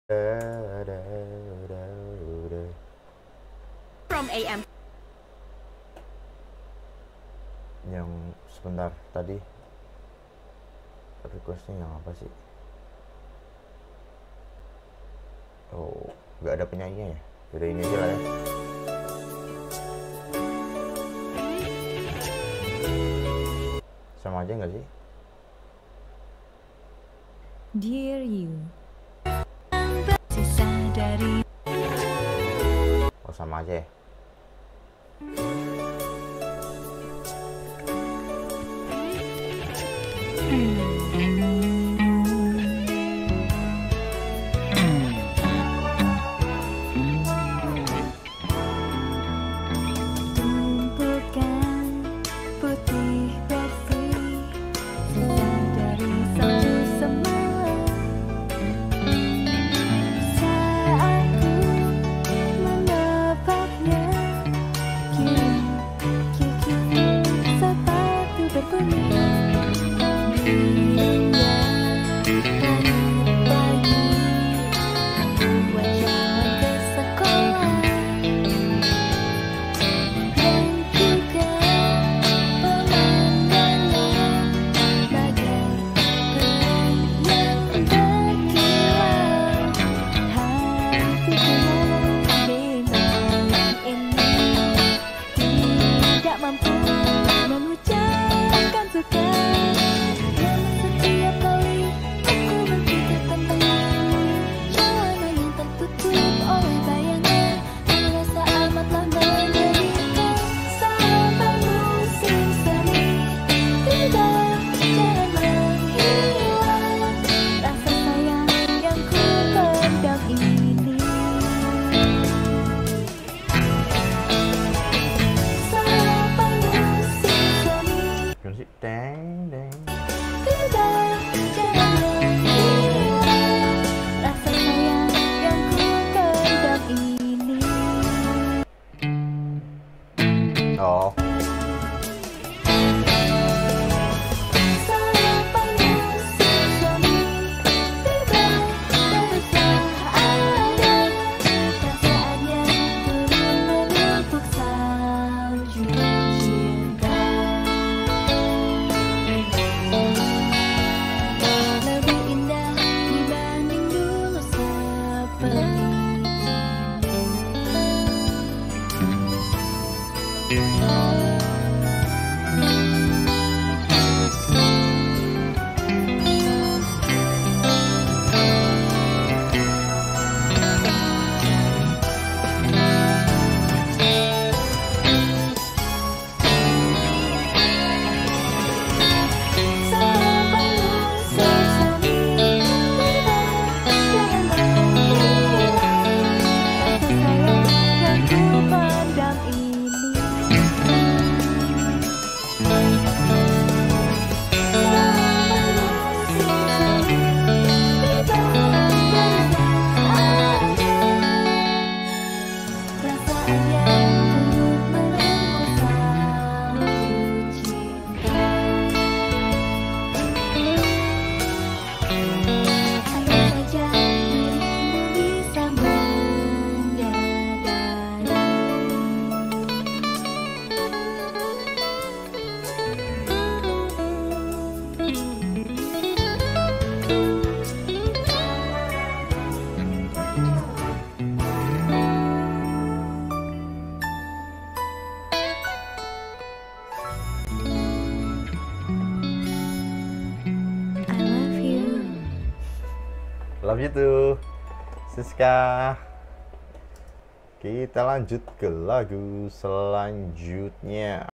From AM. Yang sebentar tadi requestnya yang apa sih? Oh, nggak ada penyanyinya ya? Udah ini aja lah ya. Sama aja nggak sih? Dear you, sisa dari Oh, sama aja ya. tumpukan putih bersih, sisa dari satu semalam. Saat ku menebaknya, kiki sepatu berbunyi. Deng deng. Rasa sayang yang ku pendam ini. Oh, love you too, Siska. Kita lanjut ke lagu selanjutnya.